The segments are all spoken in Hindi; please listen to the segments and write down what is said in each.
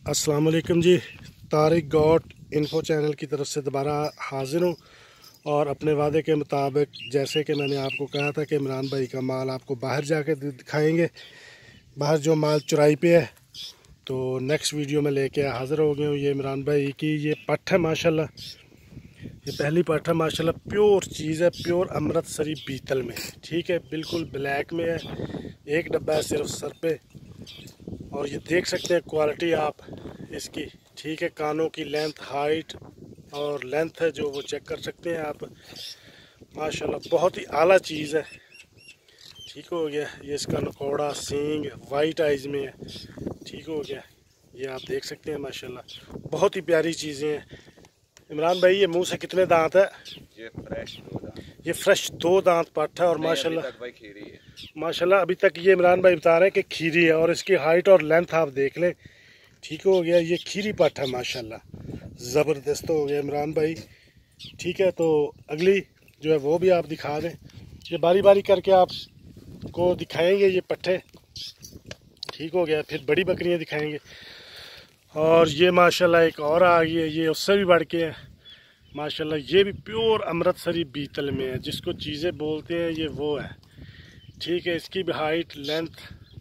अस्सलाम वालेकुम जी। तारिक गॉट इन्फो चैनल की तरफ से दोबारा हाज़िर हूँ और अपने वादे के मुताबिक जैसे कि मैंने आपको कहा था कि इमरान भाई का माल आपको बाहर जाके दिखाएंगे, बाहर जो माल चुराई पे है। तो नेक्स्ट वीडियो में लेके हाज़िर हो गया हूँ। ये इमरान भाई की ये पट्ट है माशाल्लाह, ये पहली पट्ट है माशाल्लाह। प्योर चीज़ है, प्योर अमृतसरी बीतल में, ठीक है, बिल्कुल ब्लैक में है। एक डब्बा है सिर्फ सर पे और ये देख सकते हैं क्वालिटी आप इसकी, ठीक है। कानों की लेंथ, हाइट और लेंथ है जो वो चेक कर सकते हैं आप माशाल्लाह। बहुत ही आला चीज़ है, ठीक हो गया। ये इसका नकोड़ा सींग वाइट आइज में है, ठीक हो गया। ये आप देख सकते हैं माशाल्लाह, बहुत ही प्यारी चीज़ें हैं। इमरान भाई ये मुंह से कितने दांत है? ये फ्रेश 2 दांत पट्ट है और माशाल्लाह अभी तक ये इमरान भाई बता रहे हैं कि खीरी है। और इसकी हाइट और लेंथ आप देख लें, ठीक हो गया। ये खीरी पट्ट है माशाल्लाह, ज़बरदस्त हो गया इमरान भाई, ठीक है। तो अगली जो है वो भी आप दिखा दें, ये बारी बारी करके आपको दिखाएंगे ये पट्टे, ठीक हो गया। फिर बड़ी बकरियां दिखाएंगे। और ये माशाल्लाह एक और आ गई है, ये उससे भी बढ़ के है माशाल्लाह। ये भी प्योर अमृतसरी बीतल में है, जिसको चीज़ें बोलते हैं ये वो है, ठीक है। इसकी भी हाइट लेंथ,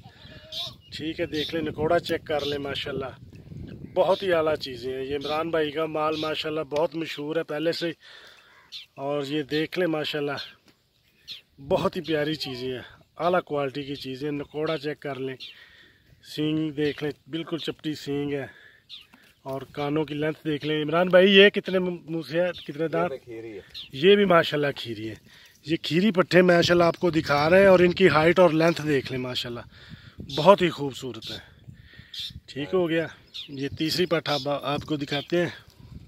ठीक है, देख लें, नकोड़ा चेक कर लें माशाल्लाह। बहुत ही आला चीज़ें हैं। ये इमरान भाई का माल माशाल्लाह बहुत मशहूर है पहले से। और ये देख लें माशाल्लाह, बहुत ही प्यारी चीज़ें हैं, आला क्वालिटी की चीज़ें। नकोड़ा चेक कर लें, सींग देख लें, बिल्कुल चपटी सींग है। और कानों की लेंथ देख लें। इमरान भाई ये कितने मुँह से है, कितने दांत? ये भी माशाल्लाह खीरी है। ये खीरी पट्टे माशाल्लाह आपको दिखा रहे हैं और इनकी हाइट और लेंथ देख लें माशाल्लाह, बहुत ही खूबसूरत है, ठीक हो गया। ये तीसरी पट्टा आपको दिखाते हैं।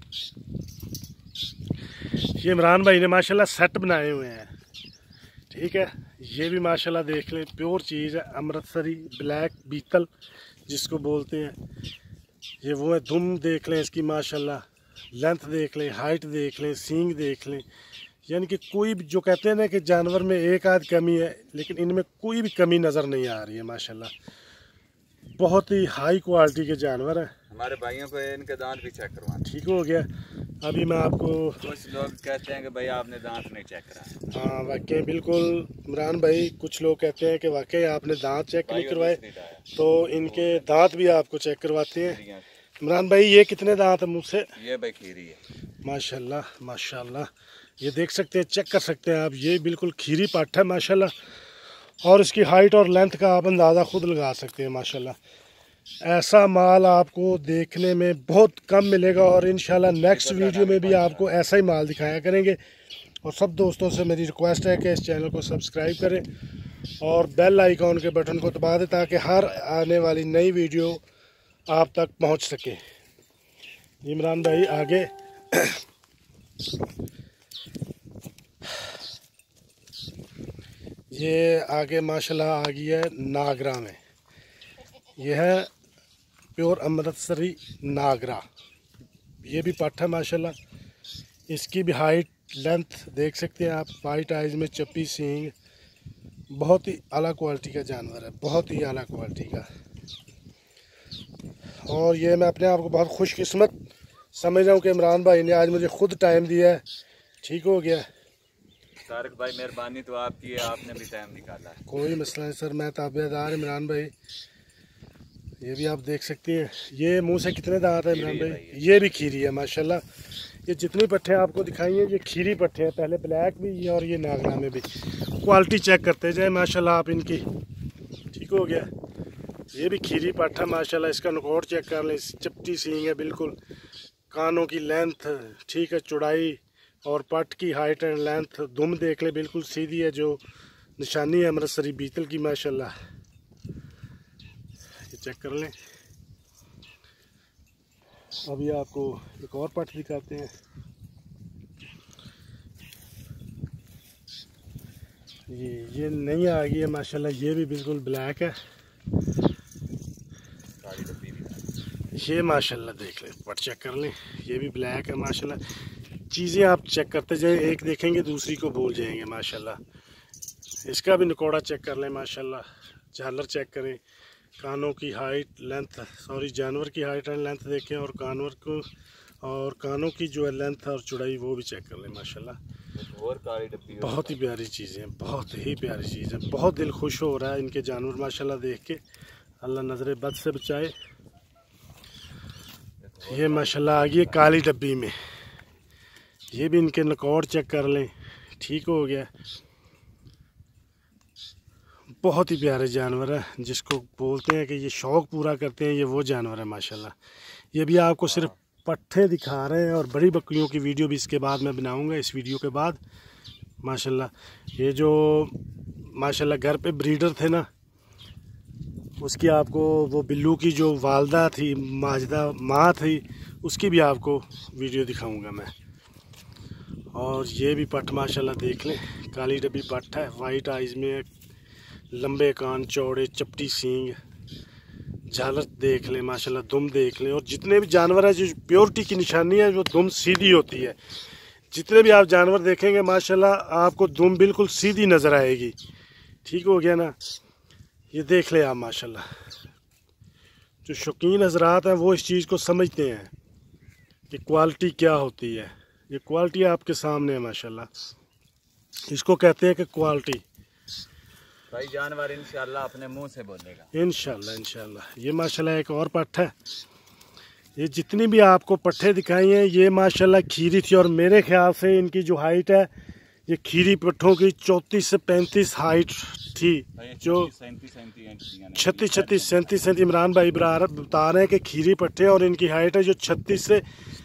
ये इमरान भाई ने माशाल्लाह सेट बनाए हुए हैं, ठीक है। ये भी माशाल्लाह देख लें, प्योर चीज़ है, अमृतसरी ब्लैक बीतल जिसको बोलते हैं। ये वो है, दुम देख लें इसकी माशाल्लाह, लेंथ देख लें, हाइट देख लें, सींग देख लें। यानी कि कोई भी, जो कहते हैं ना कि जानवर में एक आध कमी है, लेकिन इनमें कोई भी कमी नज़र नहीं आ रही है माशाल्लाह। बहुत ही हाई क्वालिटी के जानवर हैं। हमारे भाइयों को इनके दांत भी चेक करवाना, ठीक हो गया। अभी मैं आपको, कुछ लोग कहते हैं कि भाई आपने दांत नहीं चेक करा। हाँ वाकई बिल्कुल इमरान भाई, कुछ लोग कहते हैं कि वाकई आपने दांत चेक नहीं करवाए, तो इनके दांत भी आपको चेक करवाते हैं। इमरान भाई ये कितने दांत है मुँह से? ये भाई खीरी है माशाल्लाह माशाल्लाह, ये देख सकते हैं, चेक कर सकते हैं आप। ये बिल्कुल खीरी पट्ट है माशाल्लाह। और इसकी हाइट और लेंथ का आप अंदाज़ा खुद लगा सकते हैं माशाल्लाह। ऐसा माल आपको देखने में बहुत कम मिलेगा और इंशाल्लाह नेक्स्ट वीडियो में भी आपको ऐसा ही माल दिखाया करेंगे। और सब दोस्तों से मेरी रिक्वेस्ट है कि इस चैनल को सब्सक्राइब करें और बेल आइकॉन के बटन को दबा दें, ताकि हर आने वाली नई वीडियो आप तक पहुंच सके। इमरान भाई आगे ये आगे माशाल्लाह आ गई है नागरा में। यह है प्योर अमृतसरी नागरा, ये भी पट्ट है माशाल्लाह। इसकी भी हाइट लेंथ देख सकते हैं आप, वाइट आइज में चप्पी सींग, बहुत ही आला क्वालिटी का जानवर है, बहुत ही आला क्वालिटी का। और ये मैं अपने आप को बहुत खुशकिस्मत समझ रहा हूँ कि इमरान भाई ने आज मुझे खुद टाइम दिया है, ठीक हो गया। तारिक भाई मेहरबानी तो आपकी है, आपने भी टाइम निकाला है। कोई मसला नहीं सर, मैं ताबेदार इमरान भाई। ये भी आप देख सकते हैं। ये मुंह से कितने दांत है इमरान भाई? ये भी खीरी है माशाल्लाह। ये जितनी पट्टे आपको दिखाई हैं ये खीरी पट्टे हैं, पहले ब्लैक भी और ये नागरा में भी। क्वालिटी चेक करते जाए माशाल्लाह आप इनकी, ठीक हो गया। ये भी खीरी पट्ट है माशाल्लाह। इसका नकोड़ चेक कर लें, चपटी सींग है बिल्कुल। कानों की लेंथ, ठीक है, चौड़ाई और पट्ट की हाइट एंड लेंथ, दुम देख ले, बिल्कुल सीधी है, जो निशानी है अमृतसरी बीतल की माशाल्लाह। ये चेक कर लें। अभी आपको एक और पट्ट दिखाते हैं। ये नई आ गई है माशाल्लाह, ये भी बिल्कुल ब्लैक है। ये माशाल्लाह देख लें, पट्ट चेक कर लें, ये भी ब्लैक है माशाल्लाह। चीज़ें आप चेक करते जाए, एक देखेंगे दूसरी को भूल जाएंगे माशाल्लाह। इसका भी नकोड़ा चेक कर लें माशाल्लाह, झालर चेक करें, कानों की हाइट लेंथ, सॉरी जानवर की हाइट एंड लेंथ देखें, और कानों की जो है लेंथ और चौड़ाई वो भी चेक कर लें। माशाल्लाह और काली डब्बी बहुत ही प्यारी चीज़ें हैं, बहुत ही प्यारी चीज़ है। बहुत दिल खुश हो रहा है इनके जानवर माशाल्लाह देख के। अल्लाह नजर बद से बचाए। ये माशाल्लाह आ गई है काली डब्बी में। ये भी इनके नकौड़ चेक कर लें, ठीक हो गया। बहुत ही प्यारे जानवर है, जिसको बोलते हैं कि ये शौक़ पूरा करते हैं, ये वो जानवर है माशाल्लाह। ये भी आपको सिर्फ पट्ठे दिखा रहे हैं, और बड़ी बकरियों की वीडियो भी इसके बाद मैं बनाऊंगा, इस वीडियो के बाद माशाल्लाह। ये जो माशाल्लाह घर पे ब्रीडर थे ना, उसकी आपको वो बिल्लू की जो वालदा थी, माजदा माँ थी, उसकी भी आपको वीडियो दिखाऊंगा मैं। और ये भी पट्ठ माशाल्लाह देख लें, काली डब्बी पट्ठ है, वाइट आइज में, लंबे कान, चौड़े चपटी सींग, झालर देख लें माशाल्लाह, दुम देख लें। और जितने भी जानवर हैं, जो प्योरिटी की निशानी है, वो दुम सीधी होती है। जितने भी आप जानवर देखेंगे माशाल्लाह, आपको दुम बिल्कुल सीधी नज़र आएगी। ठीक हो गया ना। ये देख लें आप माशाल्लाह। जो शौकीन हजरात हैं वो इस चीज़ को समझते हैं कि क्वालिटी क्या होती है। ये क्वालिटी आपके सामने है माशाल्लाह। इसको कहते हैं कि क्वालिटी। भाई जानवर इंशाल्लाह अपने मुंह से बोलेगा, इंशाल्लाह। ये माशाल्लाह एक और पट्ठ है। ये जितनी भी आपको पट्ठे दिखाई हैं, ये माशाल्लाह खीरी थी, और मेरे ख्याल से इनकी जो हाइट है, ये खीरी पट्ठों की 34 से 35 हाइट थी, जो 36-37 इमरान भाई बता रहे हैं कि खीरी पट्ठे, और इनकी हाइट है जो 35 से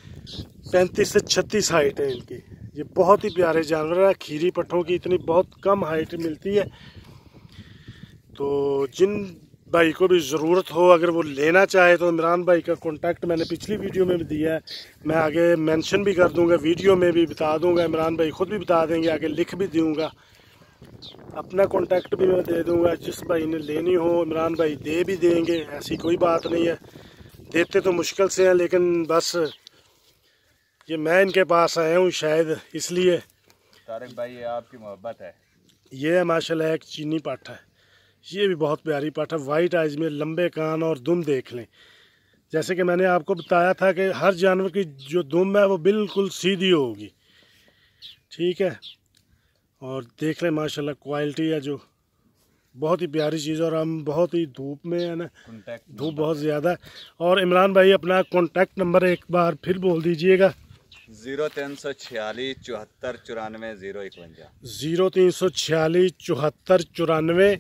36 हाइट है इनकी। ये बहुत ही प्यारे जानवर है। खीरी पट्ठों की इतनी बहुत कम हाइट मिलती है। तो जिन भाई को भी ज़रूरत हो, अगर वो लेना चाहे, तो इमरान भाई का कॉन्टैक्ट मैंने पिछली वीडियो में भी दिया है, मैं आगे मेंशन भी कर दूंगा, वीडियो में भी बता दूंगा, इमरान भाई खुद भी बता देंगे, आगे लिख भी दूंगा। अपना कॉन्टैक्ट भी मैं दे दूंगा। जिस भाई ने लेनी हो इमरान भाई दे भी देंगे, ऐसी कोई बात नहीं है। देते तो मुश्किल से हैं, लेकिन बस ये मैं इनके पास आया हूँ शायद इसलिए। तारिक भाई ये आपकी मोहब्बत है। ये है माशाल्लाह एक चीनी पाठ है। ये भी बहुत प्यारी पाठ है, वाइट आइज में, लंबे कान, और दुम देख लें। जैसे कि मैंने आपको बताया था कि हर जानवर की जो दुम है वो बिल्कुल सीधी होगी। ठीक है। और देख लें माशाल्लाह क्वालिटी है जो बहुत ही प्यारी चीज़। और हम बहुत ही धूप में है ना, धूप बहुत ज़्यादा है। और इमरान भाई अपना कॉन्टैक्ट नंबर एक बार फिर बोल दीजिएगा। 0346 74 94 051 0346 74 94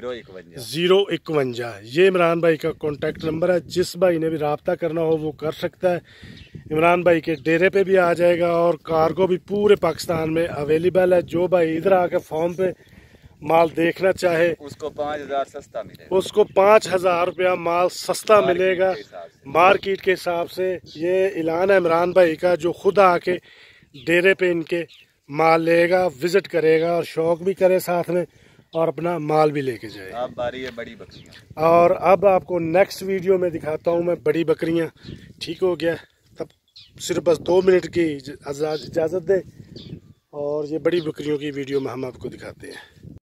051। ये इमरान भाई का कॉन्टैक्ट नंबर है। जिस भाई ने भी रब्ता करना हो वो कर सकता है। इमरान भाई के डेरे पे भी आ जाएगा, और कार्गो भी पूरे पाकिस्तान में अवेलेबल है। जो भाई इधर आकर फॉर्म पे माल देखना चाहे, उसको 5000 सस्ता मिलेगा, उसको 5000 रुपया माल सस्ता मिलेगा मार्केट के हिसाब से। ये ऐलान है इमरान भाई का, जो खुद आके डेरे पे इनके माल लेगा, विजिट करेगा, और शौक भी करे साथ में, और अपना माल भी लेके जाए। अब बारी है बड़ी बकरियां। और अब आपको नेक्स्ट वीडियो में दिखाता हूँ मैं बड़ी बकरियाँ। ठीक हो गया। तब सिर्फ बस 2 मिनट की इजाज़त दे, और ये बड़ी बकरियों की वीडियो में हम आपको दिखाते हैं।